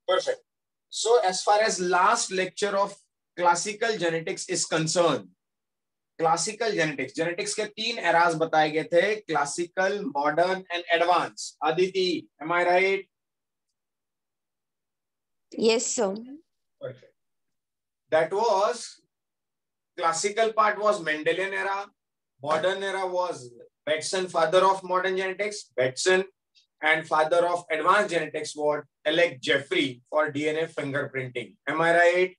Perfect. So as far as last lecture of classical genetics is concerned, classical genetics के 3 eras बताए गए थे, classical, modern and advance. Aditi, am I right? Yes, sir. Perfect. That was classical part was Mendelian era. Modern era was Batson, father of modern genetics. Batson and father of advanced genetics was Alec Jeffrey for DNA fingerprinting. Am I right?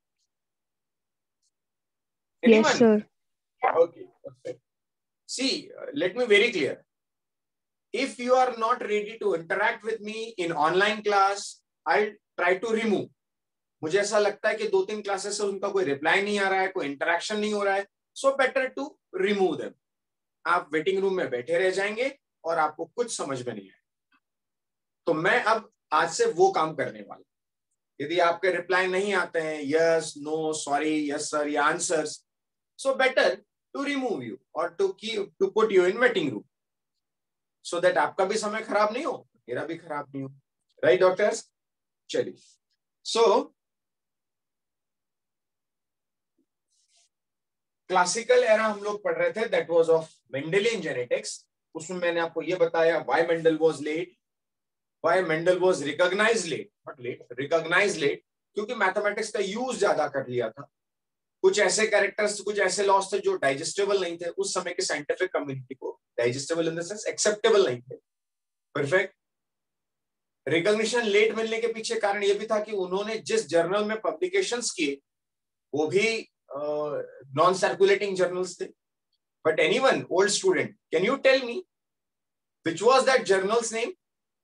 Anyone? Yes, sir. Okay, perfect. See, let me very clear. If you are not ready to interact with me in online class, I'll try to remove. मुझे ऐसा लगता है कि 2-3 classes से उनका कोई reply नहीं आ रहा है, कोई इंटरेक्शन नहीं हो रहा है, so better to remove them. आप वेटिंग रूम में बैठे रह जाएंगे और आपको कुछ समझ में नहीं आएगा. तो मैं अब आज से वो काम करने वाला. यदि आपके रिप्लाई नहीं आते हैं, yes, no, sorry, yes sir, या answers, so better to remove you और to put you in waiting room, so that आपका भी समय खराब नहीं हो, मेरा भी खराब नहीं हो. Right doctors? चलिए. सो क्लासिकल एरा हम लोग पढ़ रहे थे, that was of Mendelian genetics. उसमें मैंने आपको ये बताया why Mendel was late, why Mendel was recognised late, not late, recognised late, क्योंकि मैथमेटिक्स का यूज ज्यादा कर लिया था. कुछ ऐसे कैरेक्टर्स, कुछ ऐसे लॉस थे जो डाइजेस्टेबल नहीं थे उस समय के साइंटिफिक कम्युनिटी को. Digestible in the sense acceptable नहीं थे. परफेक्ट. रिकॉग्निशन लेट मिलने के पीछे कारण यह भी था कि उन्होंने जिस जर्नल में पब्लिकेशंस किए वो भी नॉन सर्कुलेटिंग जर्नल्स थे. But anyone, old student, can you tell me which was that journal's name?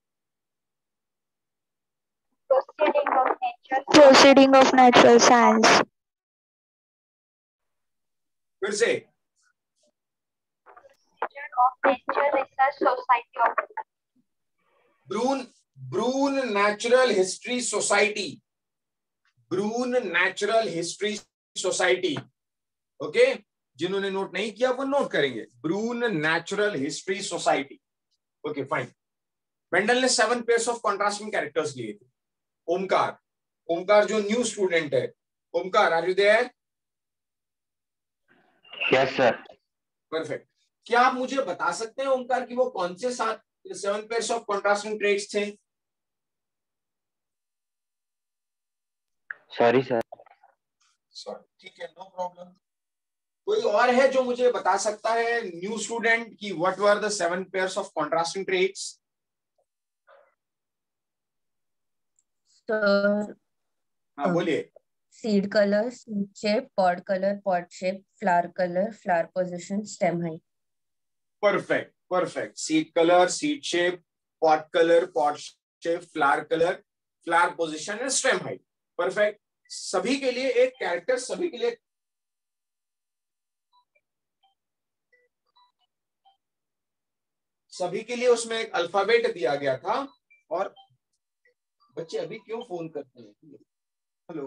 Proceeding of Natural Science. फिर से. of Nature Research Society of Brunn natural history society. Brunn natural history society. Okay, जिन्होंने note नहीं किया वो note करेंगे. Brunn natural history society. Okay, fine. Mendel ने 7 pairs of contrasting characters लिए थे. ओमकार जो न्यू स्टूडेंट है, Omkar, are you there? Yes sir. Perfect. क्या आप मुझे बता सकते हैं ओमकार कि वो कौन से 7 पेयर्स ऑफ कॉन्ट्रास्टिंग ट्रेट्स थे? Sorry sir. सॉरी, ठीक है, नो प्रॉब्लम. कोई और है जो मुझे बता सकता है, न्यू स्टूडेंट, कि what were the 7 pairs of contrasting traits? Sir, हाँ, बोलिए. seed color, seed shape, pod color, pod shape, flower color, flower position, stem height. Perfect, perfect. Seed color, seed shape, pod color, pod shape, flower color, flower position and stem height. Perfect. सभी के लिए एक character, सभी के लिए उसमें एक alphabet दिया गया था. और बच्चे अभी क्यों फोन करते हैं? हेलो,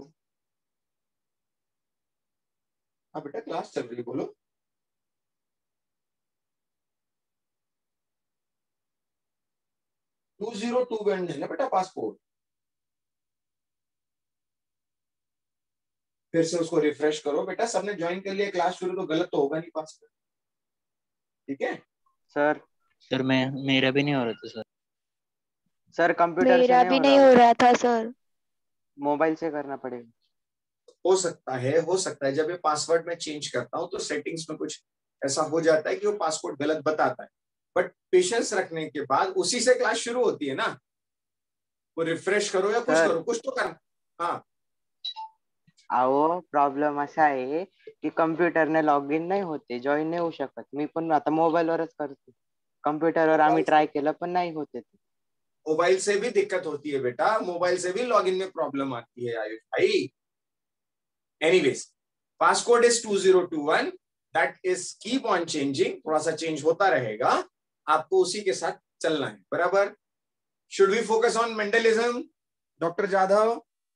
हाँ बेटा, क्लास चल रही है, बोलो. टू 2021 है ना बेटा पासपोर्ट. फिर से उसको रिफ्रेश करो बेटा. सबने ज्वाइन कर लिया क्लास, शुरू तो गलत तो होगा नहीं पासपोर्ट. ठीक है सर. सर मेरा भी नहीं हो रहा था सर. सर कंप्यूटर मेरा भी नहीं हो रहा था सर. मोबाइल से करना पड़ेगा. हो सकता है जब ये पासवर्ड में चेंज करता हूं तो सेटिंग्स में कुछ ऐसा हो जाता है कि वो पासवर्ड गलत बताता है. बट पेशेंस रखने के बाद उसी से क्लास शुरू होती है ना. वो रिफ्रेश करो या कुछ करो, कुछ तो करना. हाँ, अहो प्रॉब्लेम असा आहे की कम्प्युटरने लॉग इन नाही होते, जॉईन नाही होऊ शकत. मी पण आता मोबाईलवरच करतो. कम्प्युटरवर आम्ही ट्राय केलं पण नाही होते. मोबाइल से भी दिक्कत होती है बेटा, मोबाइल से भी लॉगिन में प्रॉब्लम आती है आयुष भाई. Anyways, passcode is 2021. That is keep on changing. थोड़ा सा चेंज होता रहेगा, आपको उसी के साथ चलना है. बराबर. Should we focus on Mendelism, doctor Jadhav?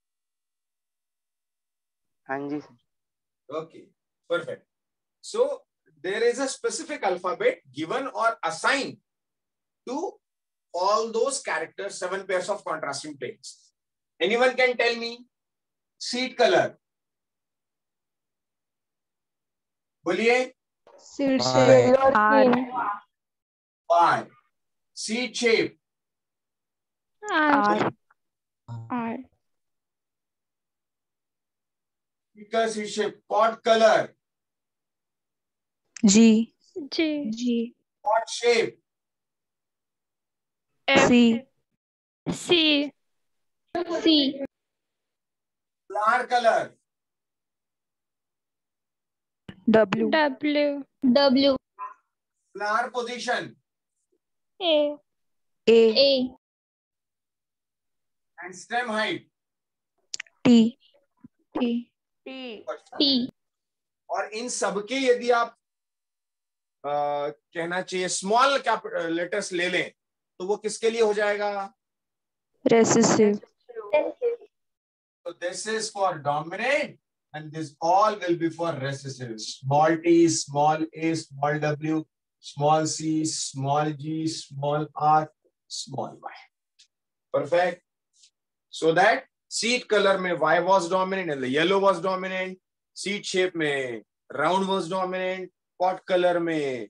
हाँ जी sir. Okay, perfect. So there is a specific alphabet given or assigned to all those characters, 7 pairs of contrasting planes. Anyone can tell me seed color? बोलिए. Seed Why? shape. R. Y. Seed shape. R. R. Speaker seed shape. Pod color. G. G. G. Pod shape. F. C. C. C. Flower color. W. W. W. Flower position. A. A. A. And stem height. T. T. T. और इन सबके यदि आप कहना चाहिए small letters ले लें तो वो किसके लिए हो जाएगा? Recessive. So this is for dominant and this all will be for recessive. Small t, small a, small w, small c, small g, small r, small y. Perfect. So that seed color में y was dominant and the yellow was dominant. Seed shape में round was dominant. Pot color में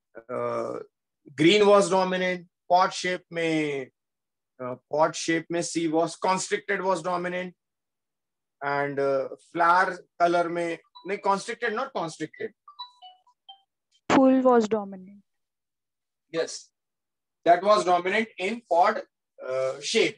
green was dominant. Pot shape में C was constricted was dominant. And flower color में नहीं constricted, not constricted. Full was dominant. Yes, that was dominant in pod shape.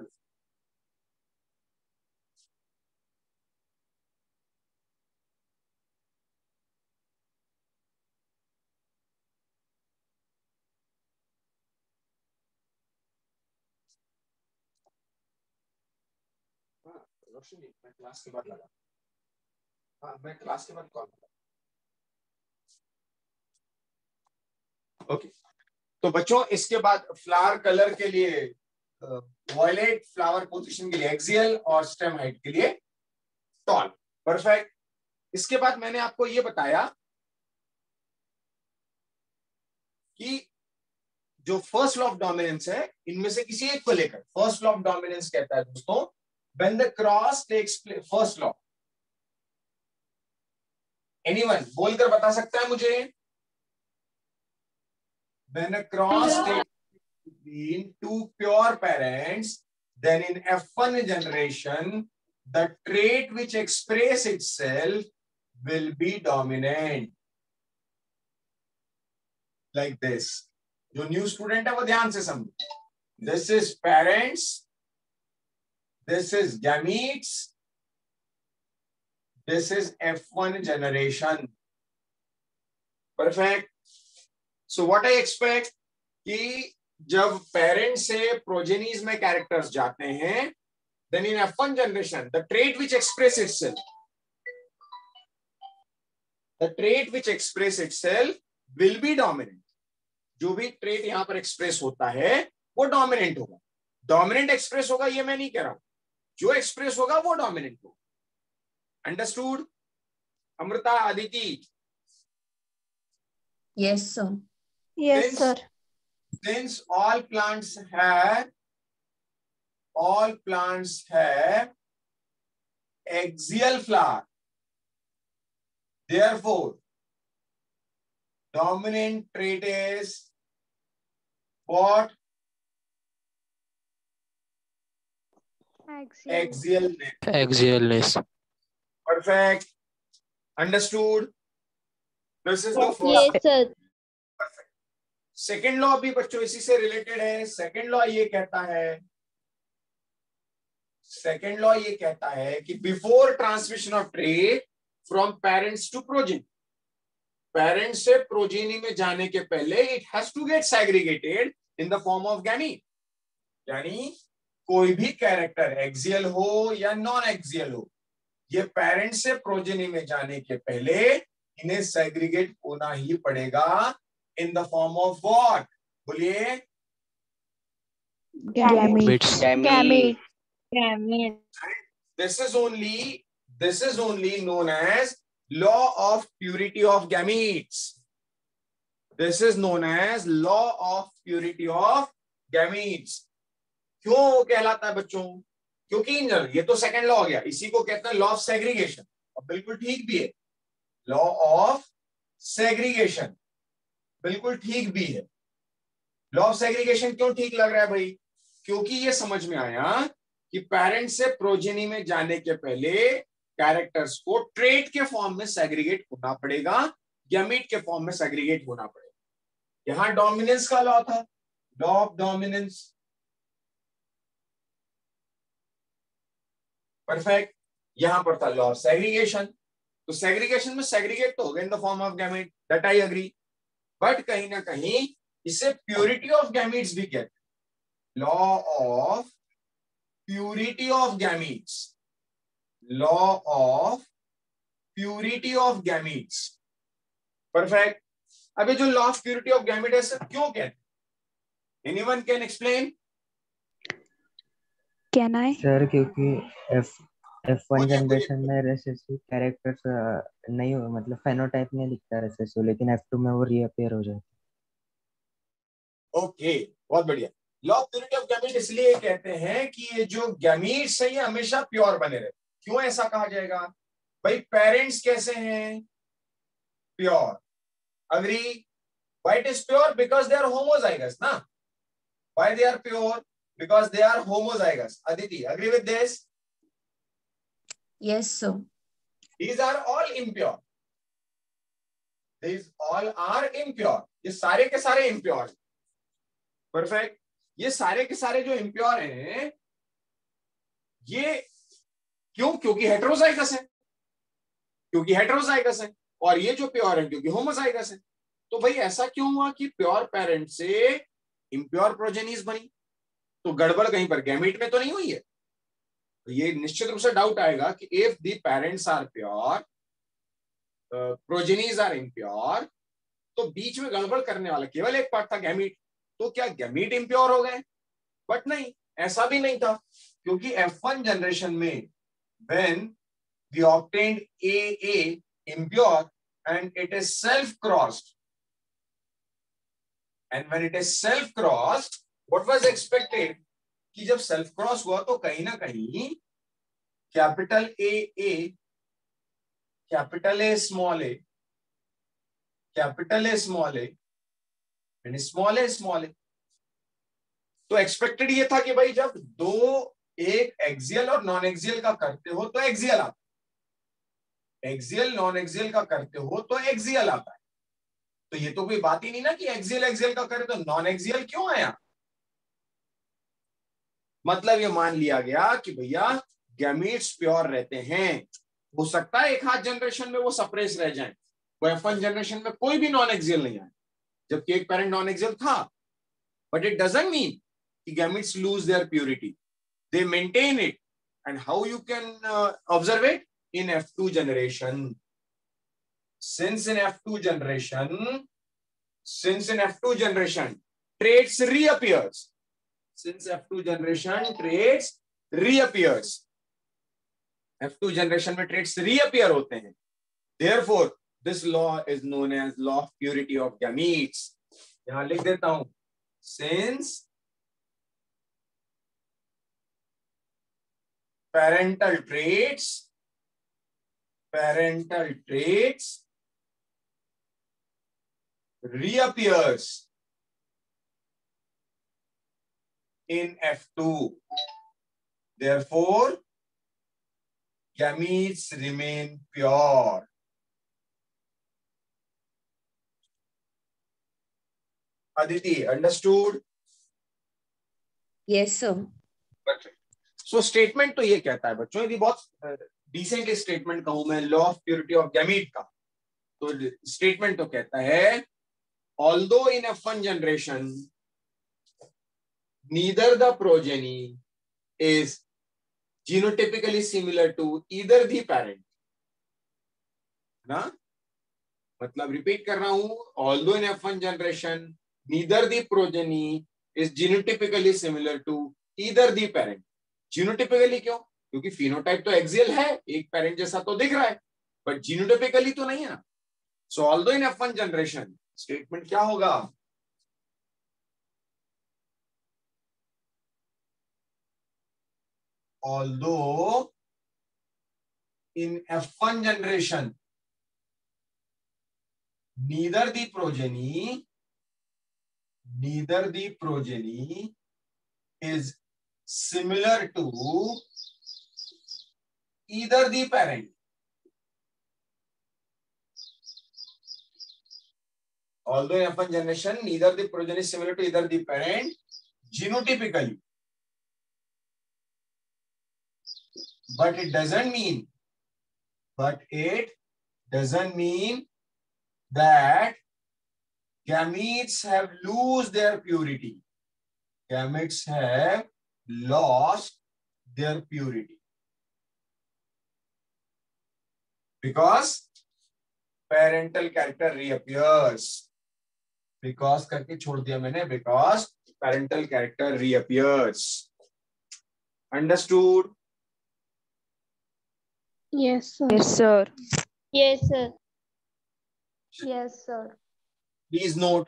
रोशनी, मैं class के बाद लगा. हाँ, मैं क्लास के बाद कॉल करूँगा. ओके. तो बच्चों इसके बाद फ्लावर कलर के लिए वॉयलेट, फ्लावर पोजीशन के लिए एक्सियल और स्टेम हाइट के लिए टॉल. परफेक्ट. इसके बाद मैंने आपको ये बताया कि जो फर्स्ट लॉ ऑफ डोमिनेंस है इनमें से किसी एक को लेकर फर्स्ट लॉ ऑफ डोमिनेंस कहता है दोस्तों when the cross takes place. first law. Anyone बोलकर बता सकता है मुझे? When a cross takes between two pure parents, then in F1 generation, the trait which express itself will be dominant. Like this. जो new student है वो ध्यान से समझो. This is parents. This is gametes. This is F1 generation. Perfect. So what I expect कि जब parent से progenies में कैरेक्टर्स जाते हैं, then in F1 generation, the trait which express itself will be dominant. जो भी ट्रेट यहां पर एक्सप्रेस होता है वो डोमिनेंट होगा. डोमिनेंट एक्सप्रेस होगा ये मैं नहीं कह रहा हूं, जो एक्सप्रेस होगा वो डोमिनेंट होगा. Understood? Amrita, Aditi? Yes, sir. Yes, sir. Since all plants have axial flower, therefore dominant trait is what? Axialness. Axialness. Perfect. Understood? This is the first. Yes, sir. Perfect. Second law भी बच्चों इसी से related है. Second law ये कहता है कि before transmission of trait from parents to progeny, parents से प्रोजेनी में जाने के पहले it has to get segregated in the form of gamete. यानी कोई भी कैरेक्टर एक्सियल हो या नॉन एक्सियल हो, ये पेरेंट्स से प्रोजेनी में जाने के पहले इन्हें सेग्रीगेट होना ही पड़ेगा in the form of what? बोलिए. Gametes. Gamete. This is only known as law of purity of gametes. This is known as law of purity of gametes. क्यों कहलाता है बच्चों? क्योंकि इन जनरल, ये तो सेकंड लॉ हो गया, इसी को कहते हैं लॉ ऑफ सेग्रीगेशन, और बिल्कुल ठीक भी है, लॉ ऑफ सेग्रीगेशन बिल्कुल ठीक भी है। लॉ ऑफ सेग्रीगेशन क्यों ठीक लग रहा है भाई? क्योंकि ये समझ में आया कि पेरेंट से प्रोजेनी में जाने के पहले कैरेक्टर्स को ट्रेट के फॉर्म में सेग्रीगेट होना पड़ेगा, गैमीट के फॉर्म में सेग्रीगेट होना पड़ेगा। यहां डोमिनेंस का लॉ था, लॉ ऑफ डोमिनेंस, परफेक्ट। यहां पर था लॉ ऑफ सेग्रीगेशन, तो सेग्रीगेशन में सेग्रीगेट तो हो गए in the form of gamete, that I agree, but कहीं ना कहीं इसे प्योरिटी ऑफ गैमीट्स भी कहते हैं, law of purity of gametes, law of purity of gametes, perfect. अभी जो law of purity of gamete है सर क्यों कहते हैं? Anyone can explain? Can I? Sir क्योंकि F1 जनरेशन में रेसेसिव कैरेक्टर्स नहीं हो, मतलब फेनोटाइप में लिखता है रेसेसिव, लेकिन F2 में वो रीअपीयर हो जाता है। ओके, बहुत बढ़िया। Law of purity of gamete इसलिए कहते हैं कि ये जो गैमीट्स है ये हमेशा प्योर बने रहे। क्यों ऐसा कहा जाएगा भाई? पेरेंट्स कैसे हैं? Pure, agree? Why it is pure? Because they are homozygous, na? Why they are pure? Because they are homozygous. Aditi, agree with this? Yes, sir. These are all impure. These all are impure. ये सारे के सारे impure हैं। Perfect. ये सारे के सारे जो impure हैं, ये क्यों? क्योंकि heterozygous है, क्योंकि heterozygous है, और ये जो प्योर है क्योंकि homozygous है। तो भाई ऐसा क्यों हुआ कि प्योर पेरेंट से इम्प्योर प्रोजेनीज बनी? तो गड़बड़ कहीं पर गैमीट में तो नहीं हुई है? तो ये निश्चित रूप से डाउट आएगा कि if the parents are pure, progenies are impure, तो बीच में गड़बड़ करने वाला केवल एक पार्ट था गैमीट, तो क्या गैमीट इम्प्योर हो गए? बट नहीं, ऐसा भी नहीं था, क्योंकि F1 जनरेशन में when we obtained AA impure and it is self crossed, and when it is self crossed, what was expected कि जब सेल्फ क्रॉस हुआ तो कहीं ना कहीं capital A, capital A small A, capital A small A and small A small A, तो expected ये था कि भाई जब दो एक एक्सियल और नॉन एक्सियल का करते हो तो एक्सियल आता है, एक्सियल नॉन एक्सियल का करते हो तो एक्सियल आता है। तो ये तो कोई बात ही नहीं ना कि एक्सियल एक्सियल का करे तो नॉन एक्सियल क्यों आया? मतलब ये मान लिया गया कि भैया गैमीट्स प्योर रहते हैं। हो सकता है एक हाथ जनरेशन में वो सप्रेस रह जाएं, वो F1 जनरेशन में कोई भी नॉन एक्सियल नहीं आया, जबकि एक पेरेंट नॉन एक्सियल था, बट इट डजंट मीन कि gametes lose their purity, they maintain it. And how you can observe it? In F2 generation, since in F2 generation traits reappears, since F2 generation traits reappears, F2 generation में traits reappear होते हैं, therefore this law is known as law of purity of gametes। यहां लिख देता हूं, since parental traits reappears in F2, therefore gametes remain pure। Aditi, understood? Yes, sir. So statement तो ये कहता है बच्चों, यदि बहुत डिसेंट स्टेटमेंट कहूं मैं law of purity of gamete का, तो स्टेटमेंट तो कहता है although in F1 generation neither the progeny is genotypically similar to either the parent, ना? मतलब रिपीट कर रहा हूं, although in F1 generation neither the progeny is genotypically similar to either the parent। Genotypically क्यों? क्योंकि फिनोटाइप तो axial है, एक पेरेंट जैसा तो दिख रहा है, बट जीनोटिपिकली तो नहीं है ना। So although in F1 generation, statement क्या होगा? although in F1 generation neither the progeny is similar to either the parent. Although in F1 generation neither the progeny is similar to either the parent genotypically, but it doesn't mean that gametes have lost their purity. Gametes have lost their purity because parental character reappears. Because करके छोड़ दिया मैंने, because parental character reappears. Understood? Yes, sir. Yes, sir. Yes, sir. Yes, sir. Please note.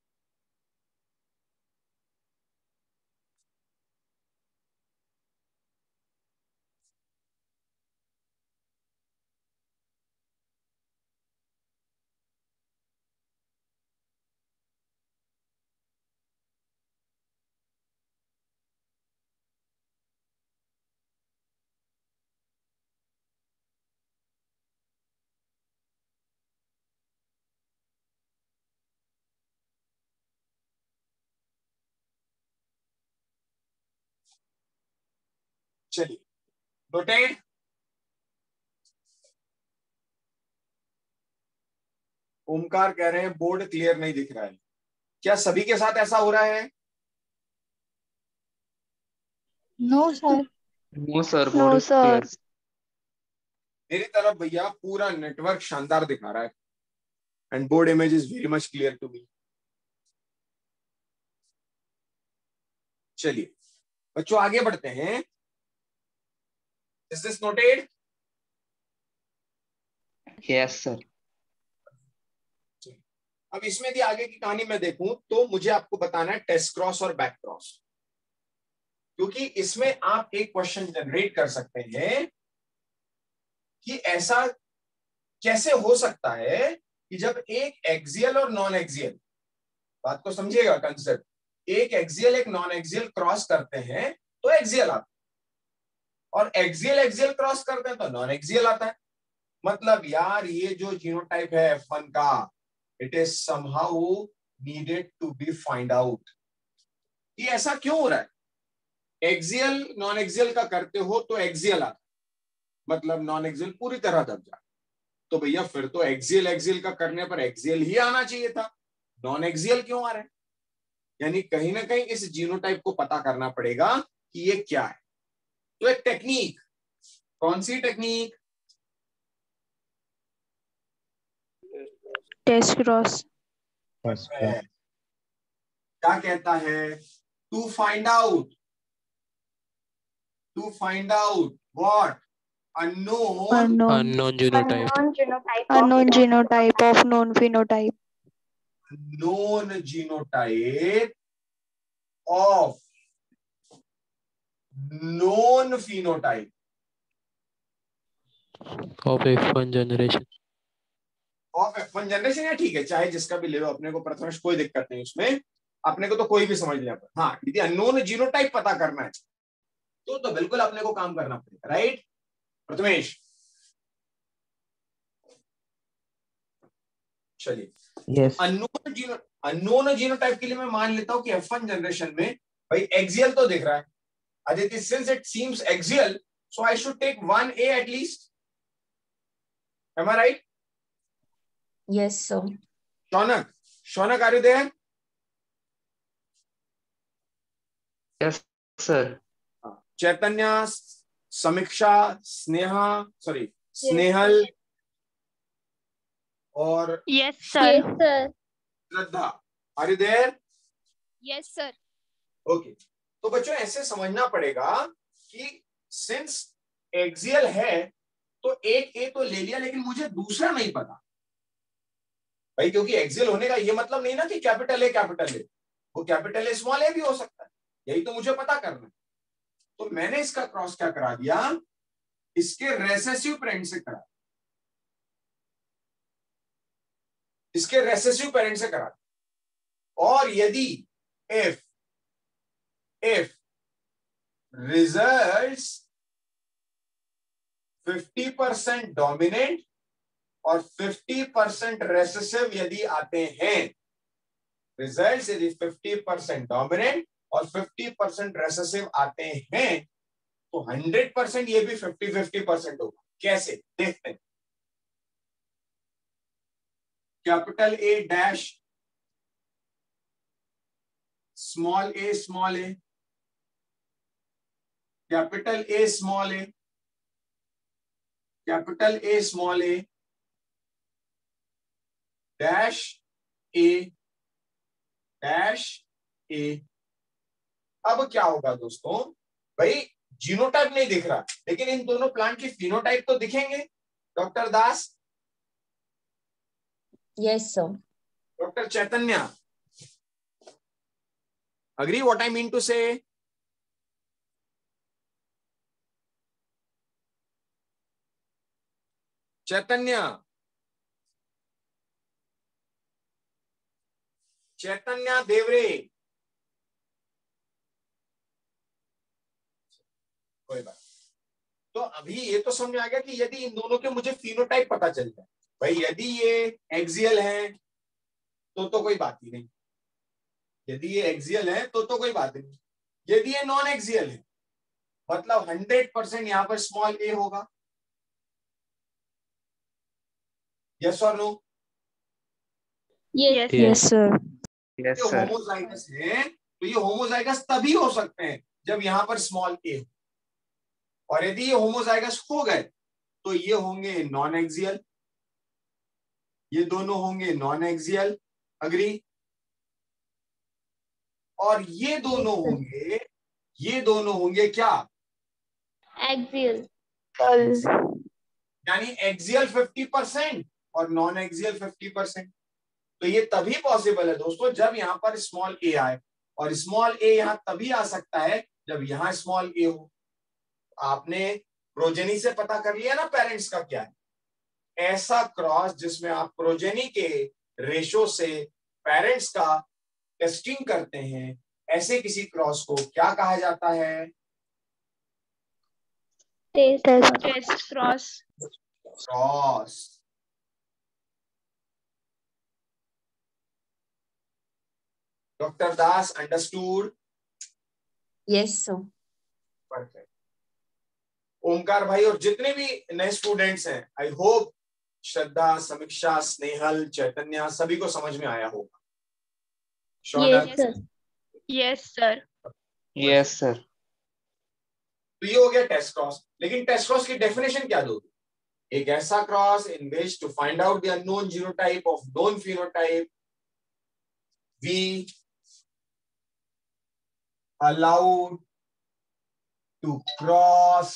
चलिए, noted? Omkar कह रहे हैं board clear नहीं दिख रहा है। क्या सभी के साथ ऐसा हो रहा है? No, sir. No sir, No, board sir. Clear. मेरी तरफ भैया पूरा नेटवर्क शानदार दिखा रहा है and board image is very much clear to me. चलिए बच्चों आगे बढ़ते हैं। Is this noted? Yes sir. अब इसमें यदि आगे की कहानी मैं देखूं तो मुझे आपको बताना है टेस्ट क्रॉस और बैक क्रॉस, क्योंकि इसमें आप एक क्वेश्चन जनरेट कर सकते हैं कि ऐसा कैसे हो सकता है कि जब एक एक्सियल और नॉन एक्सियल, बात को समझिएगा कंसेप्ट, एक एक्सियल एक नॉन एक्सियल क्रॉस करते हैं तो एक्सियल आता है, और एक्सियल एक्सियल क्रॉस करते हैं तो नॉन एक्सियल आता है। मतलब यार ये जो जीनोटाइप है F1 का, it is somehow needed to be find out कि ऐसा क्यों हो रहा है। एक्सियल नॉन एक्सियल का करते हो तो एक्सियल आता है, मतलब नॉन एक्सियल पूरी तरह दब जाए, तो भैया फिर तो एक्सियल एक्सियल का करने पर एक्सियल ही आना चाहिए था, नॉन एक्सियल क्यों आ रहा है? यानी कहीं ना कहीं इस जीनोटाइप को पता करना पड़ेगा कि ये क्या है। तो एक टेक्निक, कौन सी टेक्निक? Test cross. क्या कहता है? To find out what? Unknown genotype. Unknown genotype of known phenotype. known genotype of known phenotype of F1 generation. Of F1 generation, या ठीक है चाहे जिसका भी ले लो, अपने को प्रथमेश कोई दिक्कत नहीं उसमें, अपने को तो कोई भी समझ लिया। हाँ यदि अननोन जीनोटाइप पता करना है तो बिल्कुल अपने को काम करना पड़ेगा, राइट प्रथमेश? चलिए यस अननोन जीनोटाइप के लिए मैं मान लेता हूं कि F1 जनरेशन में भाई एक्सियल तो दिख रहा है Aditi, since it seems axial, so I should take 1A at least. Am I right? Yes, sir. Shaunak, are you there? Yes sir. Chaitanya, Samiksha, Snehal, और Yes, Yes, sir. sir. Shraddha, are you there? Yes, sir. Okay. तो बच्चों ऐसे समझना पड़ेगा कि since axial है तो एक ए तो ले लिया, लेकिन मुझे दूसरा नहीं पता भाई, क्योंकि एक्सियल होने का ये मतलब नहीं ना कि कैपिटल ए, वो कैपिटल ए स्मॉल ए भी हो सकता है, यही तो मुझे पता करना है। तो मैंने इसका क्रॉस क्या करा दिया, इसके रेसेसिव पेरेंट से करा, इसके रेसेसिव पेरेंट से करा। और यदि इफ रिजल्ट्स 50% डोमिनेंट और 50% रेसेसिव यदि आते हैं, रिजल्ट्स यदि 50% डोमिनेंट और 50% रेसेसिव आते हैं, तो 100% ये भी 50-50% होगा। कैसे देखते हैं। Capital A dash small A, capital A small A, capital A small A, dash A dash A. अब क्या होगा दोस्तों, भाई जीनोटाइप नहीं दिख रहा, लेकिन इन दोनों प्लांट की फिनोटाइप तो दिखेंगे। Doctor Das, yes sir. Doctor Chaitanya, agree what I mean to say? Chaitanya, चैतन्य देवरे, कोई बात। तो अभी ये तो समझ में आ गया कि यदि इन दोनों के मुझे फिनोटाइप पता चल जाए, भाई यदि ये एक्सियल है तो कोई बात ही नहीं, यदि ये एक्सियल है तो कोई बात नहीं। यदि ये नॉन एक्सियल है, मतलब 100% यहां पर स्मॉल ए होगा। यस और no? Yes. Yes, sir. Yes, ये sir. होमोजाइगस है, तो ये होमोजाइगस तभी हो सकते हैं जब यहां पर स्मॉल ए हो, और यदि ये होमोजाइगस हो गए तो ये होंगे नॉन एक्सियल, ये दोनों होंगे नॉन एक्सियल। अग्री? और ये दोनों होंगे क्या? Axial. यानी एक्सियल 50% और नॉन एक्सियल 50%। तो ये तभी पॉसिबल है दोस्तों जब यहां पर स्मॉल ए आए, और स्मॉल ए यहां तभी आ सकता है जब यहां स्मॉल ए हो। आपने प्रोजेनी से पता कर लिया ना पेरेंट्स का क्या है। ऐसा क्रॉस जिसमें आप प्रोजेनी के रेशो से पेरेंट्स का टेस्टिंग करते हैं, ऐसे किसी क्रॉस को क्या कहा जाता है? Test cross. Cross. Doctor Das, understood? Yes sir. Perfect. Omkar भाई और जितने भी नए स्टूडेंट्स हैं, आई होप श्रद्धा, समीक्षा, स्नेहल, चैतन्य सभी को समझ में आया होगा। Yes, sir. Yes, sir. Yes, sir. तो ये हो गया टेस्ट क्रॉस। लेकिन टेस्ट क्रॉस की डेफिनेशन क्या दोगे? एक ऐसा cross in which to find out the unknown genotype of known phenotype we allowed to cross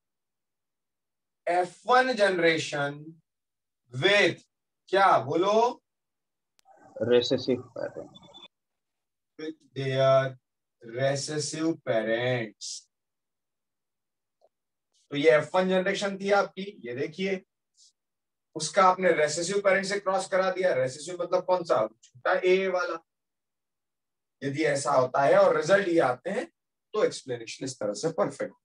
F1 generation with क्या बोलो? Recessive pattern. With their recessive parents। तो ये F1 जनरेशन थी आपकी, ये देखिए, उसका आपने रेसेसिव पेरेंट से क्रॉस करा दिया। रेसेसिव मतलब कौन सा? छोटा ए वाला। यदि ऐसा होता है और रिजल्ट ये आते हैं तो एक्सप्लेनेशन इस तरह से perfect.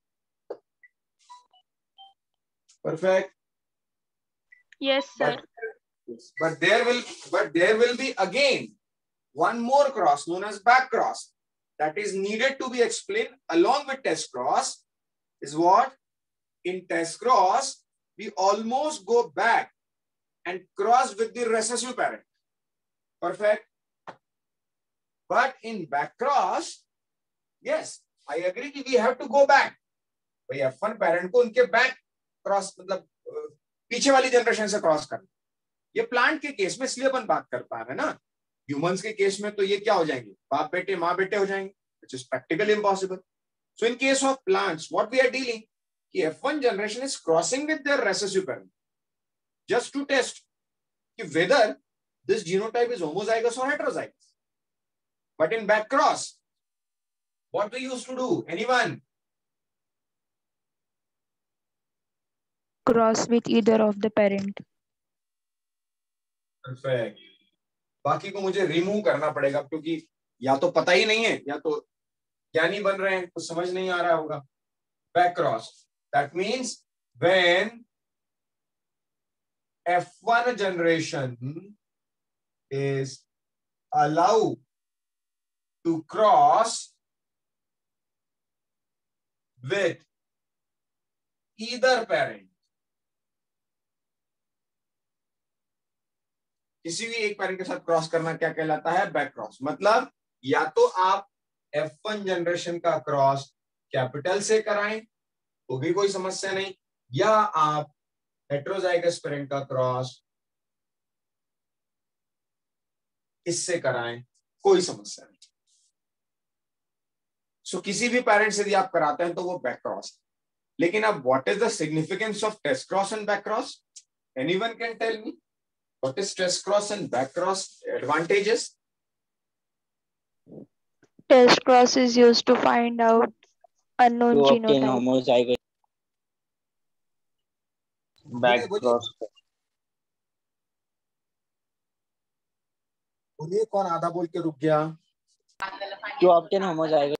Perfect. Yes, sir. But there will be again one more cross known as back cross that is needed to be explained along with test cross. Is what? In test cross we almost go back and cross with the recessive parent. Perfect. But in back cross, yes, I agree that we have to go back. भाई F1 parent को उनके back cross मतलब पीछे वाली generation से cross करना। ये plant के केस में इसलिए अपन बात कर पा रहे हैं ना। ह्यूमंस के केस में तो ये क्या हो जाएंगे? बाप बेटे माँ बेटे हो जाएंगे, which is practically impossible. So in case of plants, what we are dealing कि F1 generation is crossing with their recessive parent just to test कि whether this genotype is homozygous or heterozygous. But in back cross, what we used to do? Anyone? Cross with either of the parent. Perfect. बाकी को मुझे remove करना पड़ेगा क्योंकि या तो पता ही नहीं है या तो ज्ञानी बन रहे हैं तो समझ नहीं आ रहा होगा। Back cross, that means when F1 generation is allowed to cross with either parent, किसी भी एक पेरेंट के साथ क्रॉस करना क्या कहलाता है? Back cross. मतलब या तो आप F1 जनरेशन का क्रॉस कैपिटल से कराएं तो भी कोई समस्या नहीं, या आप हेटेरोजाइगस पेरेंट का क्रॉस इससे कराएं, कोई समस्या नहीं। सो किसी भी पेरेंट से यदि आप कराते हैं तो वो बैक क्रॉस है। लेकिन अब what is the significance of test cross and back cross? Anyone can tell me what is test cross and back cross advantages? Test cross is used to find out unknown To obtain genotype. homozygous. Back cross. बोलिए, कौन आधा बोल के रुक गया? To obtain homozygous.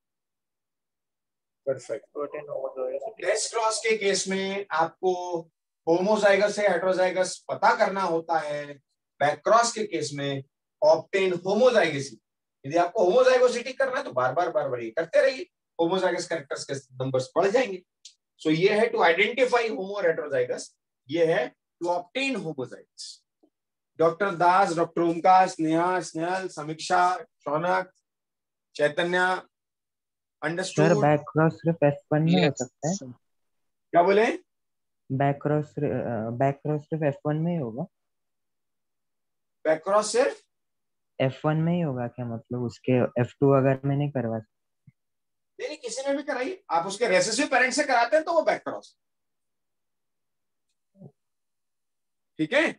Perfect. Test cross के case में आपको होमोजाइगस से हेटेरोजाइगस पता करना होता है। बैक क्रॉस के केस में ऑब्टेन होमोजाइगसी। यदि आपको होमोजाइगोसिटी करना है तो बार बार ये करते रहिए, होमोजाइगस कैरेक्टर्स के नंबर्स बढ़ जाएंगे। सो ये है टू आइडेंटिफाई होमो और हेटेरोजाइगस, ये है to obtain homozygous. Doctor Das, doctor Omkar, Sneha, Snehal, Samiksha, Shaunak, Chaitanya, sir understood? Back cross सिर्फ F1 में हो Yes, सकता है? sir. क्या बोले? बैक क्रॉस सिर्फ F1 में ही होगा? बैक क्रॉस सिर्फ F1 में ही होगा क्या? मतलब उसके F2 अगर मैं नहीं करवा सकता? नहीं, किसी में भी कराइए। आप उसके रेसेसिव पेरेंट से कराते हैं तो वो बैक क्रॉस, ठीक है?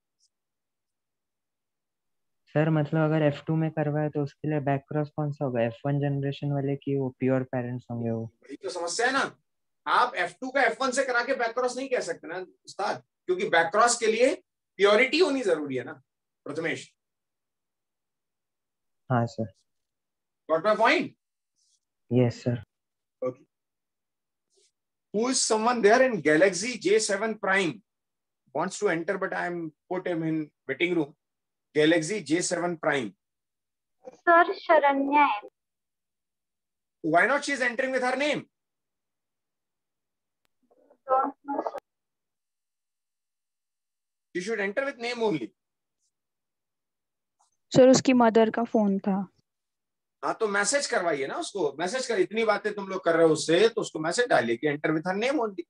सर मतलब अगर F2 में करवाए तो उसके लिए बैक क्रॉस कौन सा होगा? F1 जनरेशन वाले की वो प्योर पेरेंट्स होंगे वो? वही तो समस्या है ना। आप F2 का F1 से करा के बैक क्रॉस नहीं कह सकते ना उस्ताद, क्योंकि बैक क्रॉस के लिए प्योरिटी होनी जरूरी है ना प्रथमेश। हाँ sir. Got my point? Yes sir. Okay. Who is someone there in Galaxy J7 Prime wants to enter, but I am put him in waiting room. Galaxy J7 Prime. Sir, Sharanya है. Why not she is entering with her name? Don't know, sir. She should enter with name only. Sir उसकी mother का phone था। हाँ तो message करवाइए ना उसको, message कर, इतनी बातें तुम लोग कर रहे हो उससे तो उसको मैसेज डालिए कि enter with her name only.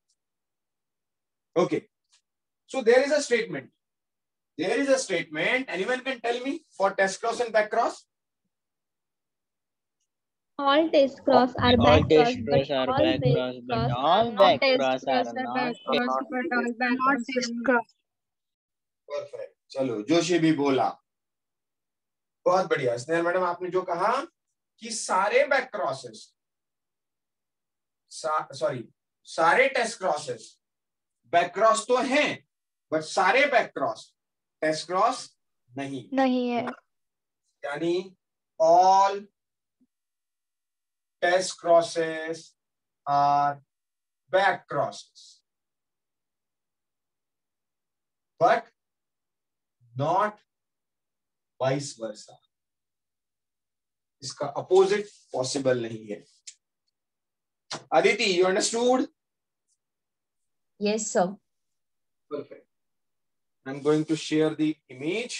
Okay, so there is a statement, anyone can tell me for test cross and back cross? All test cross are All back cross, test but cross are all back back cross, but cross are all not back test cross cross are are not back cross, but all back cross are not. Perfect, चलो जोशी भी बोला, बहुत बढ़िया। Snehal madam आपने जो कहा कि सारे बैक क्रॉसेस, सॉरी सारे टेस्ट क्रॉसेस बैक क्रॉस तो हैं, बट सारे बैक क्रॉस टेस्ट क्रॉस नहीं है। यानी all test crosses are back crosses but not vice versa. इसका अपोजिट पॉसिबल नहीं है। Aditi, you understood? Yes, sir. Perfect. I'm going to share the image.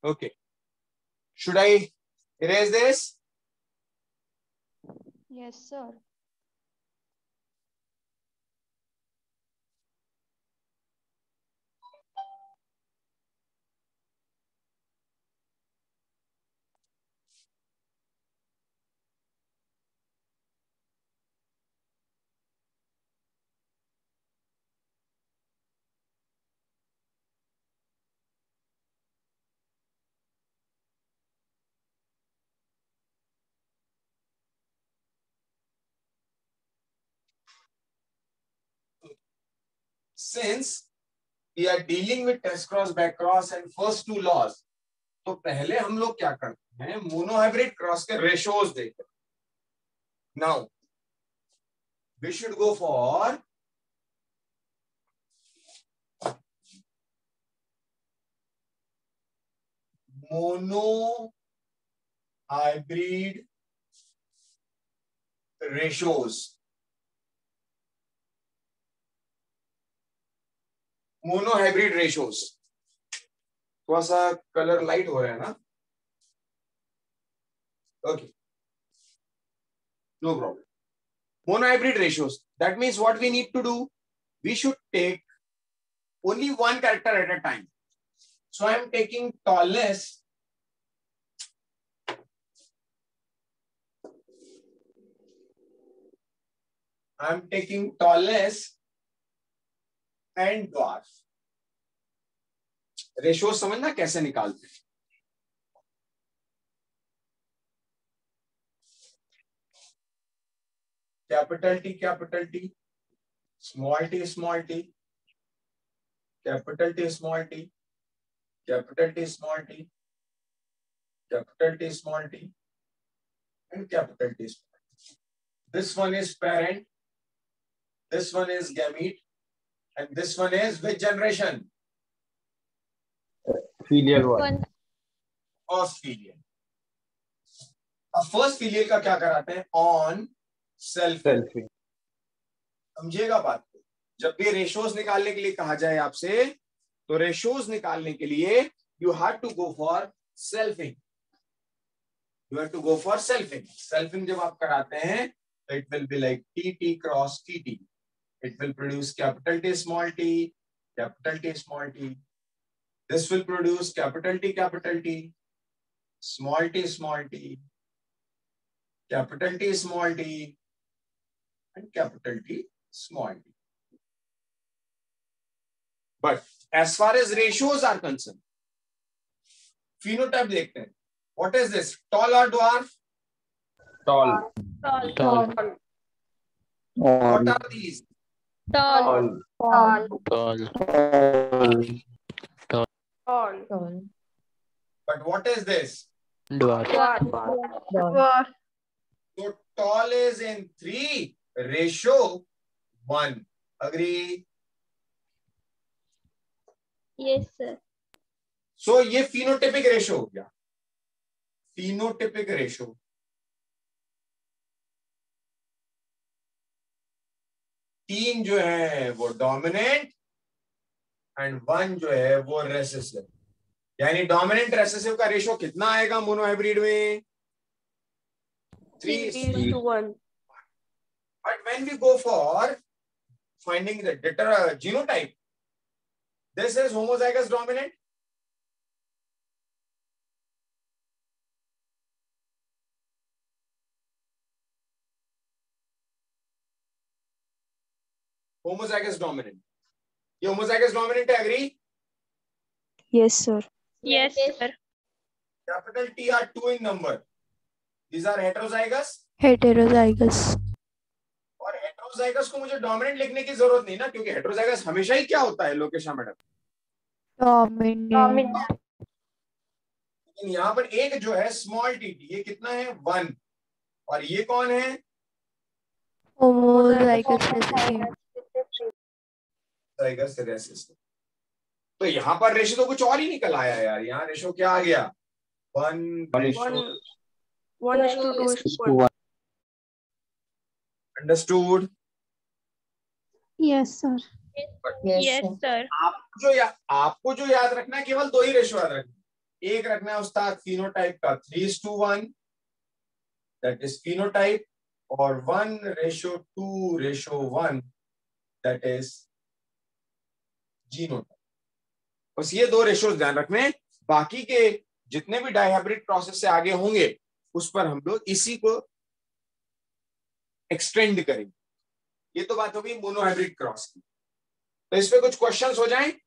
Okay. Should I erase this? Yes, sir. Since we are dealing with test cross, back cross and first two laws, तो पहले हम लोग क्या करते हैं, monohybrid cross के ratios देखते हैं. Now we should go for monohybrid ratios. Monohybrid ratios. थोड़ा सा कलर लाइट हो रहा है ना? Okay, no problem. Monohybrid ratios. That means what we need to do, we should take only one character at a time. So I am taking tallest and dwarf. Ratio समझना कैसे निकालते हैं. Capital T, small T, capital T, small T, capital T, small T, capital T, small T and capital T. This one is parent, this one is gamete, and this one is which generation? Filial one. First filial. अब first filial का क्या कराते हैं? On selfing. समझिएगा बात को. जब भी रेशियोज निकालने के लिए कहा जाए आपसे, तो रेशियोज निकालने के लिए you have to go for selfing. You have to go for selfing. Selfing जब आप कराते हैं, it will be like TT cross TT. It will produce capital T, small t, capital T, small t. This will produce capital T, small t, capital T, small t, and capital T, small t. But as far as ratios are concerned, phenotype देखते हैं. What is this? Tall or dwarf? Tall. What are these? Tall. But what is this? Dwarf. So tall is in 3, ratio 1. Agree? Yes, sir. So ये phenotypic ratio हो गया. phenotypic ratio. तीन जो है वो dominant and 1 जो है वो रेसेसिव. यानी डोमिनेंट रेसेसिव का रेशियो कितना आएगा मोनोहाइब्रिड में? 3:1. But when we go for finding the genotype, this is homozygous dominant. Homozygous dominant. ये homozygous dominant है, agree? Yes, sir. Yes, sir. Capital T are 2 in number. These are heterozygous. Heterozygous. और heterozygous को मुझे dominant लिखने की जरूरत नहीं ना, क्योंकि heterozygous हमेशा ही क्या होता है लोकेशा मैडम? Dominant. लेकिन यहाँ पर एक जो है small t, ये कितना है? 1. और ये कौन है? Homozygous recessive. तो यहाँ पर रेशियो तो कुछ और ही निकल आया यार. यहाँ रेशियो क्या आ गया? 1:2:1. Understood? Yes, sir. Yes, Yes, sir. sir. आपको जो याद रखना है, केवल 2 ही रेशियो याद रखना. एक रखना है उस्ताद फिनोटाइप का 3:1, दैट इज फिनोटाइप, और 1:2:1, दैट इज जीनोटाइप। बस ये 2 रेशियोज ध्यान रखने, बाकी के जितने भी डायहाइब्रिड प्रोसेस से आगे होंगे उस पर हम लोग इसी को एक्सटेंड करेंगे। ये तो बात होगी मोनोहाइब्रिड क्रॉस की। तो इस पे कुछ क्वेश्चंस हो जाएं?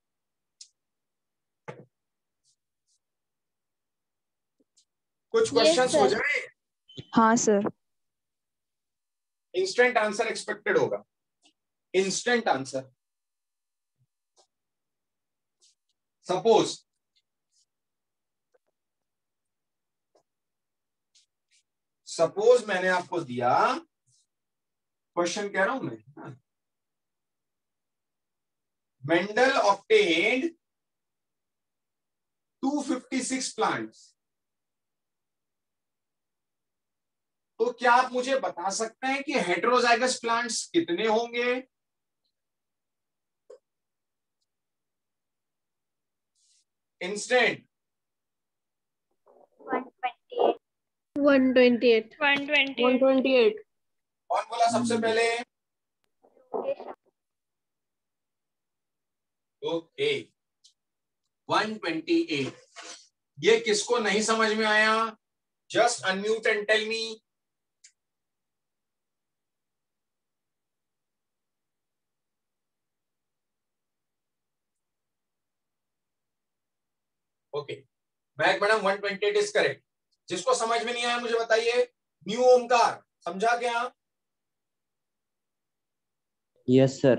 कुछ क्वेश्चंस हो जाएं? हाँ सर। इंस्टेंट आंसर एक्सपेक्टेड होगा, इंस्टेंट आंसर। सपोज मैंने आपको दिया, क्वेश्चन कह रहा हूं मैं, मेंडल ऑब्टेन्ड 256 प्लांट्स, तो क्या आप मुझे बता सकते हैं कि हेटेरोजाइगस प्लांट्स कितने होंगे? इंस्टेंट 128. 128. कौन बोला सबसे पहले? ओके 128। ये किसको नहीं समझ में आया? Just unmute and tell me. Okay मैक मैडम 128 इज करेक्ट। जिसको समझ में नहीं आया मुझे बताइए। न्यू ओमकार समझा क्या? Yes sir.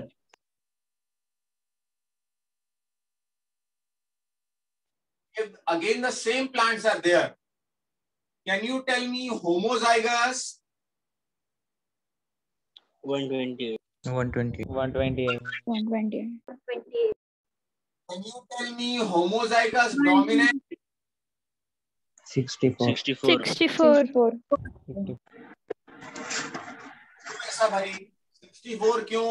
If again the same plants are there, can you tell me homozygous? 128. 128. 128. Can you tell me homozygous dominant? 64. 64. 64. ऐसा भाई 64 क्यों?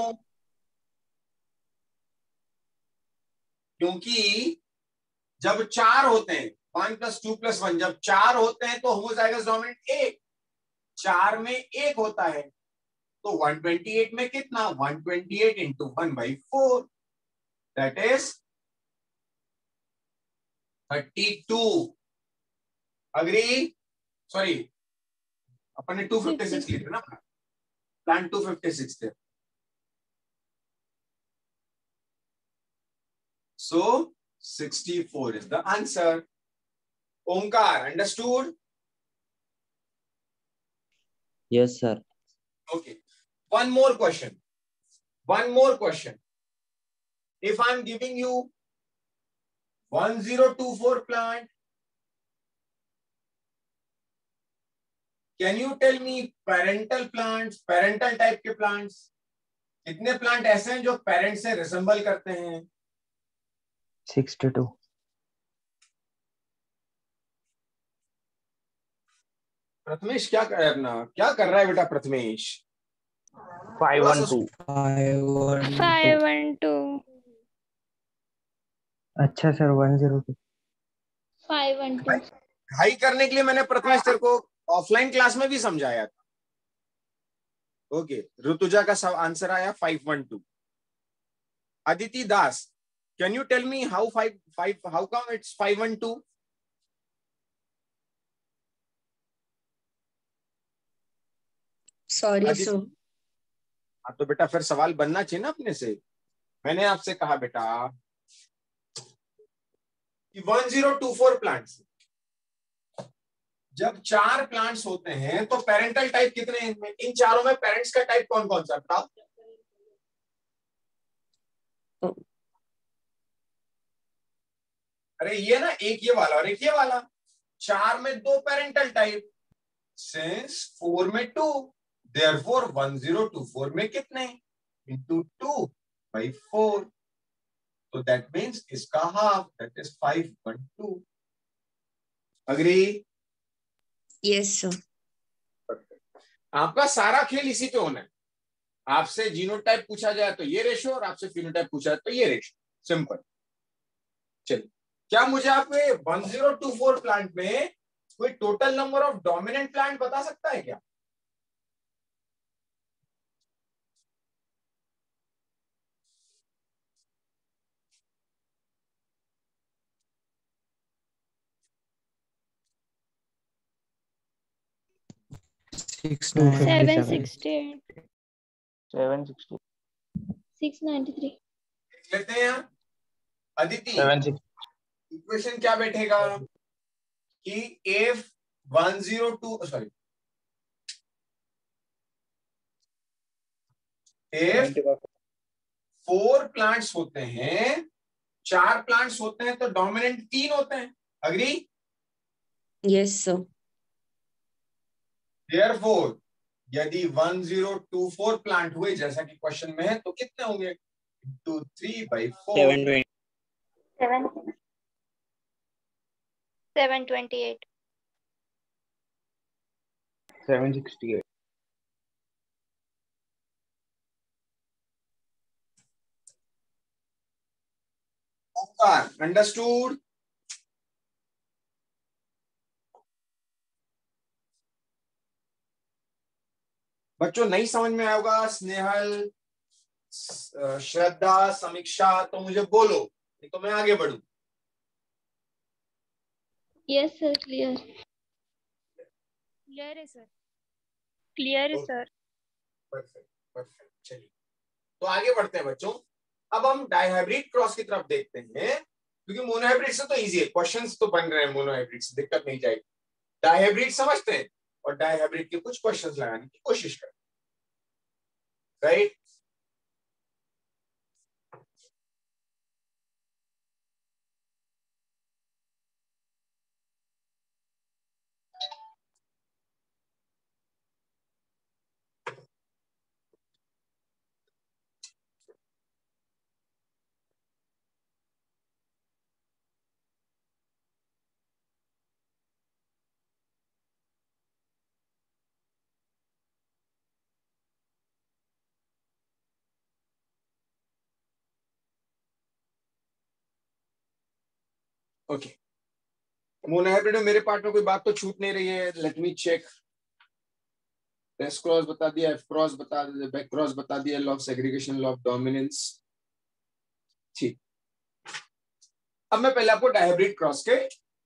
क्योंकि जब 4 होते हैं 1 + 2 + 1, जब 4 होते हैं तो होमोजाइगस डोमिनेंट 1, 4 में 1 होता है, तो 128 में कितना? 128 × 1/4, दैट इज 32। अग्री? सॉरी अपन ने 256 लिखा ना, प्लांट 256 थे। So 64 is the answer. Omkar, understood? Yes sir. Okay. One more question. If I'm giving you 1024 plant, can you tell me parental plants, parental type के plants? कितने plant ऐसे हैं जो पेरेंट से रिसेंबल करते हैं? 62. प्रथमेश क्या कर रहा है बेटा प्रथमेश? 512. 512. अच्छा सर 102. 512. हाई करने के लिए मैंने प्रथमेश तेरे को ऑफलाइन क्लास में भी समझाया था। ओके ऋतुजा का आंसर आया 512। Aditi Das, can you tell me how come it's 512? Sorry Aditi, sir. हाँ तो बेटा फिर सवाल बनना चाहिए ना अपने से। मैंने आपसे कहा बेटा कि 1024 प्लांट्स, जब 4 प्लांट्स होते हैं तो पेरेंटल टाइप कितने हैं इनमें? इन चारों में पेरेंट्स का टाइप कौन कौन सा बताओ? अरे ये ना, एक ये वाला और एक ये वाला। 4 में 2 पेरेंटल टाइप, सिंस 4 में 2, देयरफॉर 1024 में कितने? इंटू 2/4, तो दैट मीन्स इसका half, that is 512। Agree? Yes sir. आपका सारा खेल इसी पे होना है। आपसे जीनोटाइप पूछा जाए तो ये रेशो, और आपसे फिनोटाइप पूछा जाए तो ये रेशो। सिंपल। चलिए क्या मुझे आप 1024 प्लांट में कोई total number of dominant plant बता सकता है क्या? Six 768. 760. 693. देख लेते हैं यहाँ अदिति, 760. इक्वेशन क्या बैठेगा कि if 102 सॉरी if 4 प्लांट्स होते हैं, 4 प्लांट्स होते हैं तो डोमिनेंट 3 होते हैं। अग्री? Yes, sir. Therefore, यदि 1024 प्लांट हुए जैसा कि क्वेश्चन में है तो कितने होंगे? 2 3/4 728. 768. अंडरस्टूड? बच्चों नहीं समझ में आया होगा, स्नेहल, श्रद्धा, समीक्षा, तो मुझे बोलो, नहीं तो मैं आगे बढ़ूं। Yes, sir. Clear. Clear है sir. Clear है sir. Perfect perfect. चलिए तो आगे बढ़ते हैं बच्चों। अब हम डाइहाइब्रिड क्रॉस की तरफ देखते हैं, क्योंकि मोनोहाइब्रिड से तो इजी है, क्वेश्चंस तो बन रहे हैं मोनोहाइब्रिड से, दिक्कत नहीं जाएगी। डाइहाइब्रिड समझते हैं और डाइहाइब्रिड के कुछ क्वेश्चंस लगाने की कोशिश करें, राइट? ओके, मोनोहाइब्रिड में मेरे पार्ट में कोई बात तो छूट नहीं रही है। Let me check. S cross बता दिया, एफ क्रॉस बता दिया, बैक क्रॉस बता दिया, law of segregation, law of dominance. ठीक, अब मैं पहले आपको डाइहाइब्रिड क्रॉस के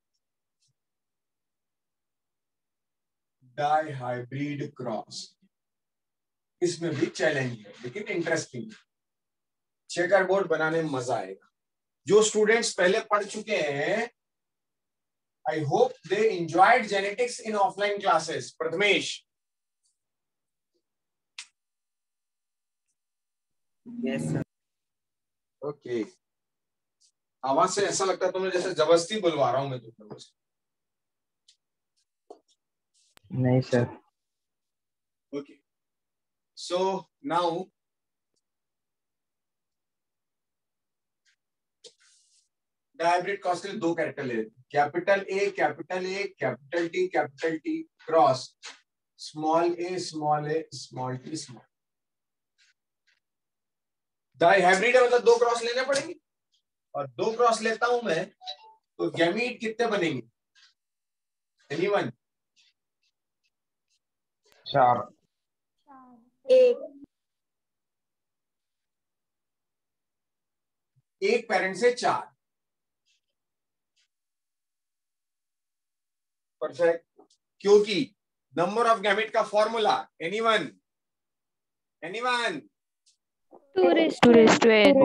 डाइहाइब्रिड क्रॉस, इसमें भी चैलेंज है लेकिन इंटरेस्टिंग। चेकर बोर्ड बनाने में मजा आएगा। जो स्टूडेंट्स पहले पढ़ चुके हैं, I hope they enjoyed genetics in offline classes. Prathamesh? Yes sir. ओके, आवाज से ऐसा लगता है तुम्हें जैसे जबरदस्ती बुलवा रहा हूं मैं तुम्हें। नहीं sir. Okay, so now dihybrid cross के लिए 2 कैरेक्टर ले लेते हैं, capital A capital T cross small A small T small. Dihybrid है मतलब 2 क्रॉस लेने पड़ेंगे, और 2 क्रॉस लेता हूं मैं तो गैमीट कितने बनेंगे? एनीवन? 4. एक पेरेंट से 4। परफेक्ट, क्योंकि नंबर ऑफ गैमेट का formula anyone? 2 raised to 8.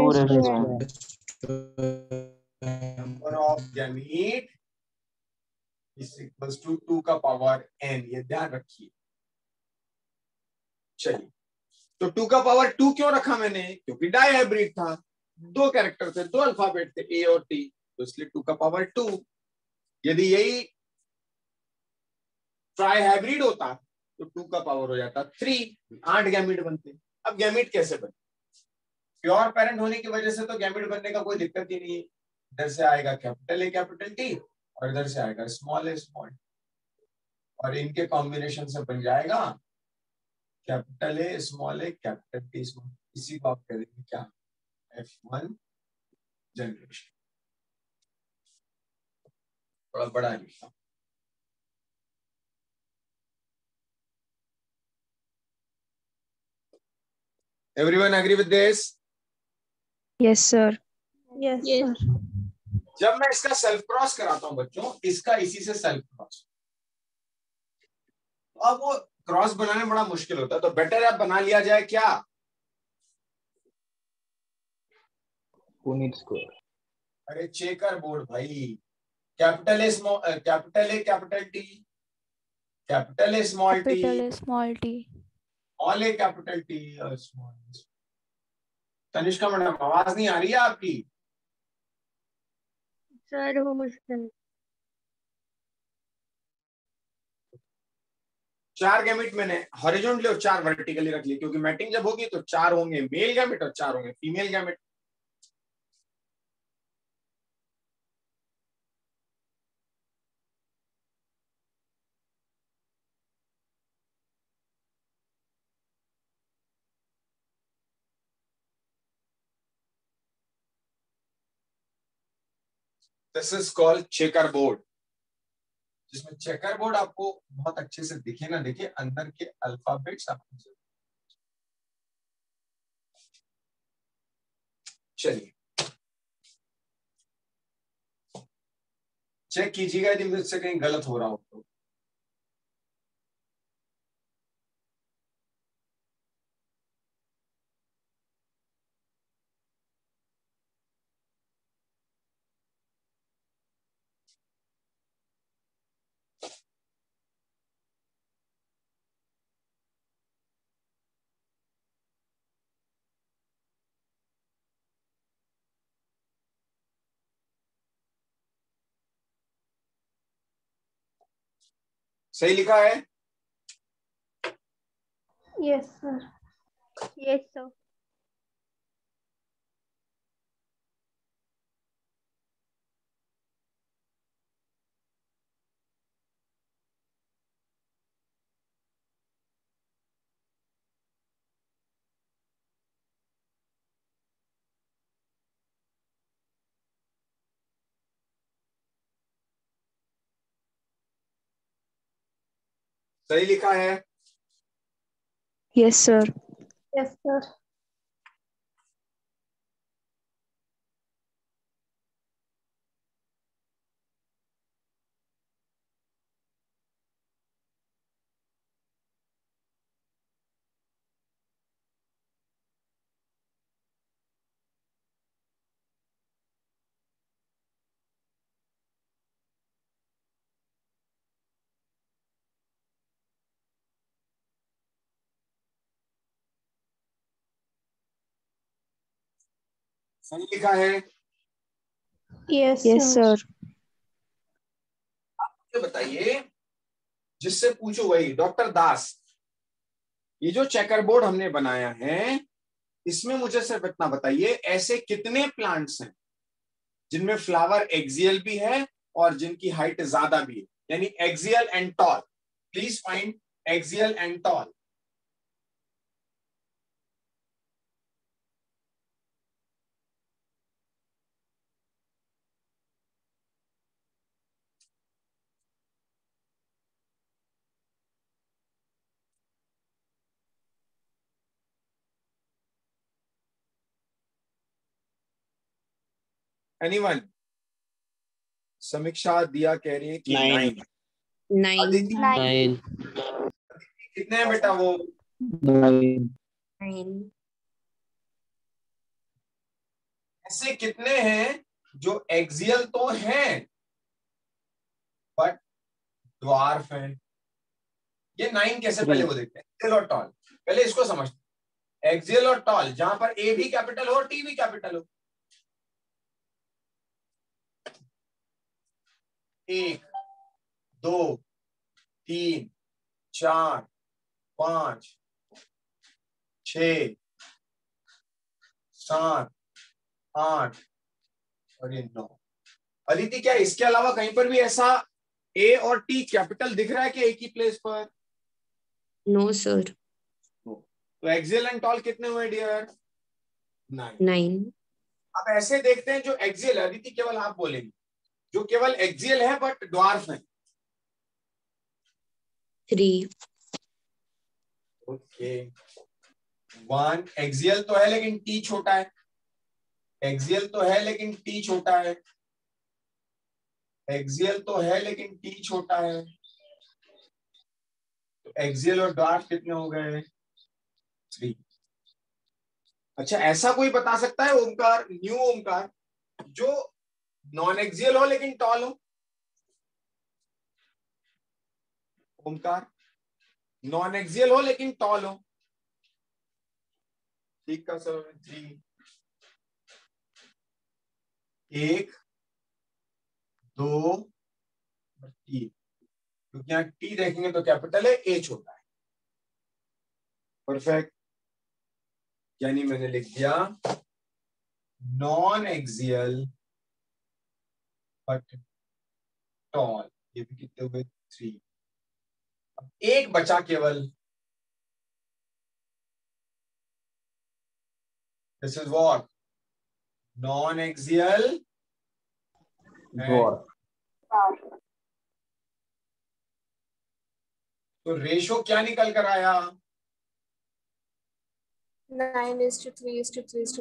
Number of gamete is equals to 2 का पावर n, ये ध्यान रखिए। चलिए, तो 2 का पावर 2 क्यों रखा मैंने? क्योंकि डाइहाइब्रिड था, 2 कैरेक्टर थे, 2 अल्फाबेट थे ए और टी, तो इसलिए 2 का पावर 2। यदि यही ट्राइहाइब्रिड होता तो 2 का पावर हो जाता 3, 8 गैमेट बनते। अब गैमेट कैसे बने? प्योर पेरेंट होने की वजह से तो गैमेट बनने का कोई दिक्कत ही नहीं है। इधर से आएगा कैपिटल ए कैपिटल टी और इधर से आएगा स्मॉल ए स्मॉल टी, और इनके कॉम्बिनेशन से बन जाएगा capital A capital T small. इसी को आप कह देंगे क्या? F1 generation. थोड़ा बड़ा लिखता हूँ। Everyone agree with this? Yes, sir. Yes, Yes. sir. जब मैं इसका सेल्फ क्रॉस कराता हूं बच्चों, इसका इसी से सेल्फ क्रॉस, अब वो क्रॉस बनाने में बड़ा मुश्किल होता है, तो बेटर है बना लिया जाए क्या? Punit square. अरे चेकर बोर्ड भाई, capital A small, capital A capital T, capital A small T, Capital A small t. Small A capital T और स्मॉल। तनिष्का मैडम आवाज नहीं आ रही है आपकी? सर वो मुश्किल 4 गैमेट मैंने हॉरिजॉन्टली और 4 वर्टिकली रख लिए, क्योंकि मैटिंग जब होगी तो 4 होंगे मेल गैमेट और 4 होंगे female gamete. This is called checker board, जिसमें चेकर बोर्ड आपको बहुत अच्छे से दिखे ना दिखे, अंदर के अल्फाबेट्स आपको। चलिए चेक कीजिएगा यदि मुझसे कहीं गलत हो रहा हो तो। सही लिखा है? Yes, sir. Yes, sir. सही लिखा है? Yes, sir. Yes, sir. सही लिखा है? Yes, Yes, sir. sir. ये बताइए, जिससे पूछो वही। डॉक्टर दास, ये जो चेकर बोर्ड हमने बनाया है, इसमें मुझे सिर्फ इतना बताइए, ऐसे कितने प्लांट्स हैं जिनमें फ्लावर एक्सियल भी है और जिनकी हाइट ज्यादा भी है, यानी axial and tall. Please find axial and tall. Anyone? Samiksha दिया कह रही है कि 9। 9. अदिति 9. कितने हैं बेटा वो? 9. 9. ऐसे कितने हैं जो एक्सियल तो हैं बट ड्वार्फ हैं? ये 9 कैसे, पहले वो देखते हैं। एक्सियल और टॉल, पहले इसको समझते हैं। एक्सियल और टॉल, जहां पर ए भी कैपिटल हो और टी भी कैपिटल हो। 1 2 3 4 5 6 7 8 और ये 9। अदिति, क्या इसके अलावा कहीं पर भी ऐसा ए और टी कैपिटल दिख रहा है कि एक ही प्लेस पर? No, sir. तो एक्सियल एंड टॉल कितने हुए डियर? 9। 9. अब ऐसे देखते हैं जो एक्सियल, अदिति केवल आप बोलेंगे, जो केवल एक्सियल है बट ड्वार्फ है? 3. ओके, 1 एक्सियल तो है लेकिन टी छोटा है, एक्सियल तो है लेकिन टी छोटा है, एक्सियल तो है लेकिन टी छोटा है, तो एक्सियल और ड्वार्फ कितने हो गए? 3. अच्छा, ऐसा कोई बता सकता है ओमकार, न्यू ओमकार, जो नॉन एक्सियल हो लेकिन टॉल हो? ओमकार, नॉन एक्सियल हो लेकिन टॉल हो? ठीक का सर 3. 1 2 3, क्योंकि यहाँ टी देखेंगे तो कैपिटल है, ए छोटा है. परफेक्ट. यानी मैंने लिख दिया नॉन एक्सियल बट टॉल. ये भी कितने हुए? 3. अब एक बचा केवल. This is what? Non axial Dwarf. तो रेशो क्या निकल कर आया? 9:3:3:3:2.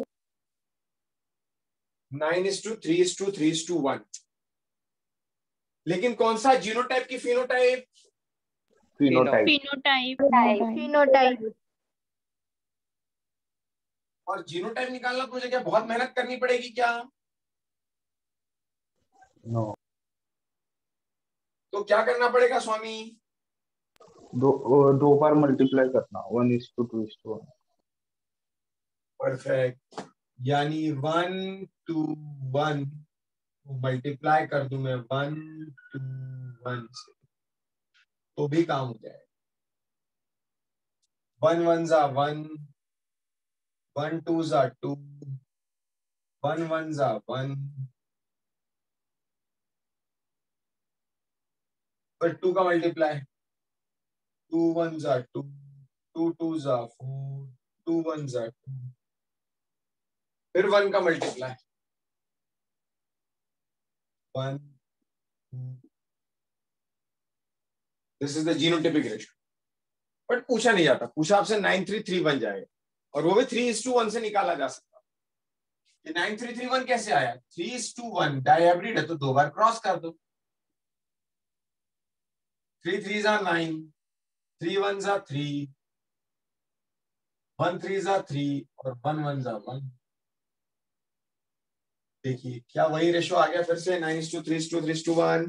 9:3:3:1. लेकिन कौन सा? जीनोटाइप की फिनोटाइप? Phenotype. Phenotype. और जीनोटाइप निकालना मुझे क्या बहुत मेहनत करनी पड़ेगी क्या? No. तो क्या करना पड़ेगा स्वामी? दो बार मल्टीप्लाई करना, 1:2:1. परफेक्ट. यानी 1 to 1 मल्टीप्लाई कर दूं मैं 1 to 1 से, तो भी काम हो जाएगा. 1 1 जा 1, 1 2 जा 2, 1 1 जा 1, फिर 2 का मल्टीप्लाई, 2 1 जा 2, 2 2 जा 4, 2 1 जा 2, फिर 1 का multiply, 1 2. This is the genotypic ratio. But पूछा नहीं जाता, पूछा आपसे 9:3:3 बन जाएगा, और वो भी 3:1 से निकाला जा सकता. ये 9:3:3:1 कैसे आया? 3:1 डायहाइब्रिड है तो 2 बार क्रॉस कर दो. 3 3 जा 9, 3 1 जा 3, 1 3 जा 3 और 1 1 जा 1. देखिए क्या वही रेशो आ गया फिर से 9:3:3:1.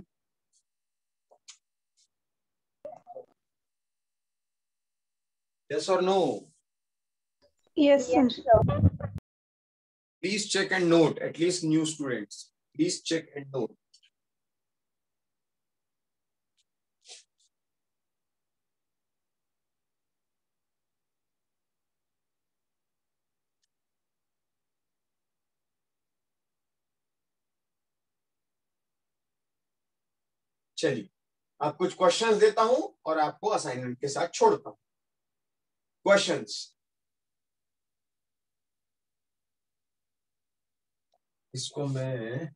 Yes or no? Yes, sir. Please check and note, at least new students. Please check and note. चलिए, अब कुछ क्वेश्चंस देता हूं और आपको असाइनमेंट के साथ छोड़ता हूं. क्वेश्चंस. इसको मैं,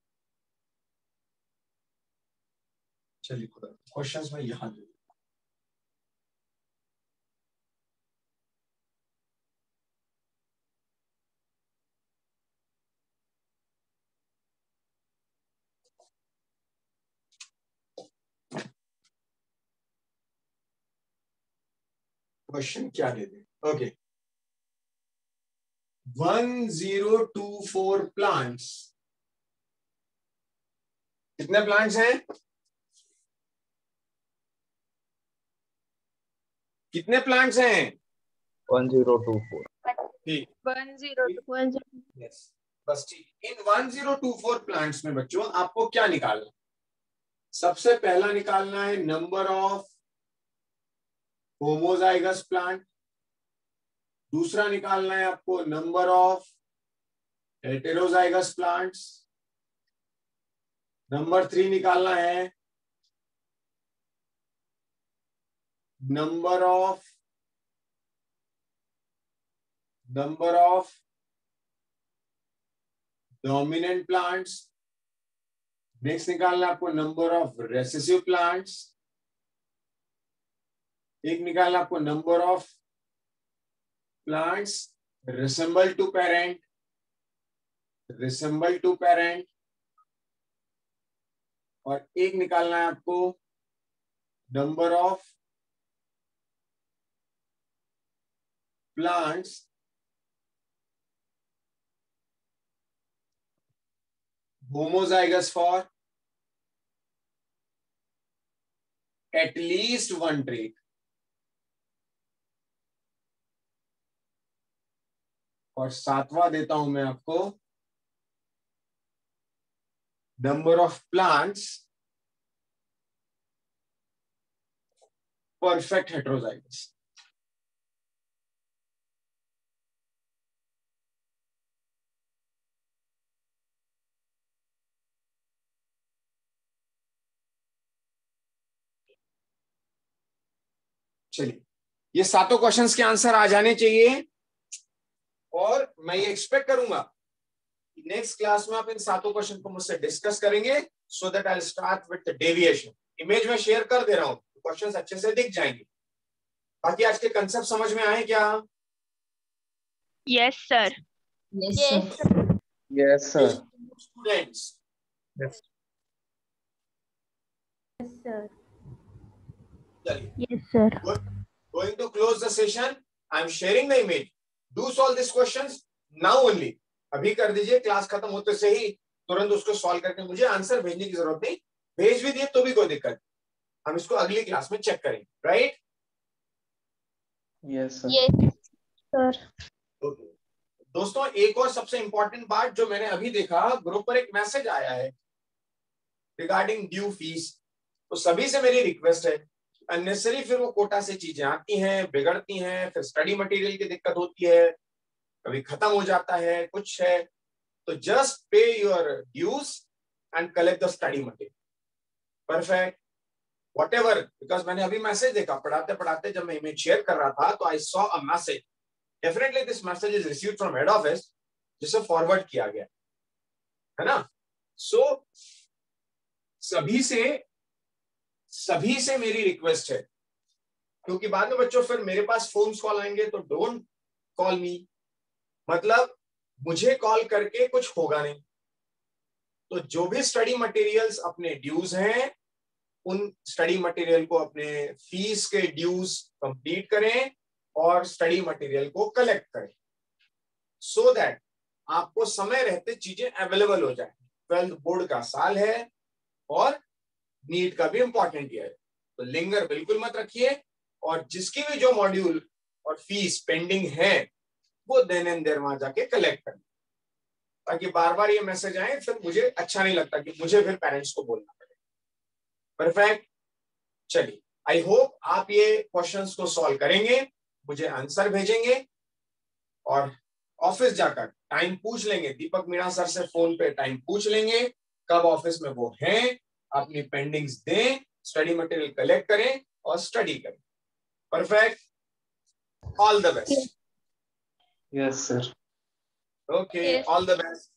चलिए क्वेश्चंस में यहां दे. क्वेश्चन क्या दे दे? Okay, 1024 plants. कितने प्लांट्स हैं? कितने प्लांट्स हैं? 1024. ठीक. 1024. यस, बस ठीक. इन 1024 प्लांट्स में बच्चों आपको क्या निकालना? सबसे पहला निकालना है नंबर ऑफ होमोजाइगस प्लांट. दूसरा निकालना है आपको number of heterozygous plants. Number 3 निकालना है number of dominant plants. Next निकालना आपको नंबर ऑफ रेसेसिव प्लांट्स, एक निकालना आपको number of plants resemble to parent, और एक निकालना है आपको number of plants homozygous for at least one trait. और सातवां देता हूं मैं आपको number of plants perfect heterozygous. चलिए, ये सातों क्वेश्चंस के आंसर आ जाने चाहिए, और मैं ये एक्सपेक्ट करूंगा कि नेक्स्ट क्लास में आप इन सातों क्वेश्चन को मुझसे डिस्कस करेंगे, so that I will start with the deviation. Image में शेयर कर दे रहा हूं, क्वेश्चंस अच्छे से दिख जाएंगे। बाकी आज के कंसेप्ट समझ में आए क्या? Yes sir. Yes, sir. Students, चलिए, yes sir. going to close the session. I am sharing the image. Do solve these questions now only. अभी कर दीजिए, क्लास खत्म होते से ही तुरंत उसको सॉल्व करके मुझे आंसर भेजने की जरूरत नहीं, भेज भी दिए तो भी कोई दिक्कत, हम इसको अगली क्लास में चेक करेंगे, राइट? Yes, sir. सर। दोस्तों, एक और सबसे इंपॉर्टेंट बात जो मैंने अभी देखा, ग्रुप पर एक मैसेज आया है रिगार्डिंग ड्यू फीस। तो सभी से मेरी रिक्वेस्ट है, अननेसेसरी फिर वो कोटा से चीजें आती हैं, बिगड़ती हैं, फिर स्टडी मटेरियल की दिक्कत होती है, कभी खत्म हो जाता है, कुछ है, तो just pay your dues and collect the study material. Perfect, whatever, because मैंने अभी मैसेज देखा पढ़ाते पढ़ाते, जब मैं इमेज शेयर कर रहा था तो I saw a message, definitely this message is received from head office, जिसे फॉरवर्ड किया गया है ना। सो सभी से मेरी रिक्वेस्ट है, क्योंकि बाद में बच्चों फिर मेरे पास फोन कॉल आएंगे, तो डोंट कॉल मी, मतलब मुझे कॉल करके कुछ होगा नहीं। तो जो भी स्टडी मटेरियल्स अपने ड्यूज हैं, उन स्टडी मटेरियल को अपने फीस के ड्यूज कंप्लीट करें और स्टडी मटेरियल को कलेक्ट करें, सो दैट आपको समय रहते चीजें अवेलेबल हो जाए। 12th बोर्ड का साल है और नीट का भी इंपॉर्टेंट ईयर है, तो लिंगर बिल्कुल मत रखिए, और जिसकी भी जो मॉड्यूल और फीस पेंडिंग है वो देन एंड देयर वहां जाके कलेक्ट करना, ताकि बार बार ये मैसेज आए, फिर मुझे अच्छा नहीं लगता कि मुझे फिर पेरेंट्स को बोलना पड़े। परफेक्ट, चलिए, आई होप आप ये क्वेश्चंस को सॉल्व करेंगे, मुझे आंसर भेजेंगे, और ऑफिस जाकर टाइम पूछ लेंगे, दीपक मीणा सर से फोन पे टाइम पूछ लेंगे कब ऑफिस में वो हैं, अपनी पेंडिंग्स दें, स्टडी मटेरियल कलेक्ट करें और स्टडी करें। Perfect, all the best. Yes, sir. Okay, all the best.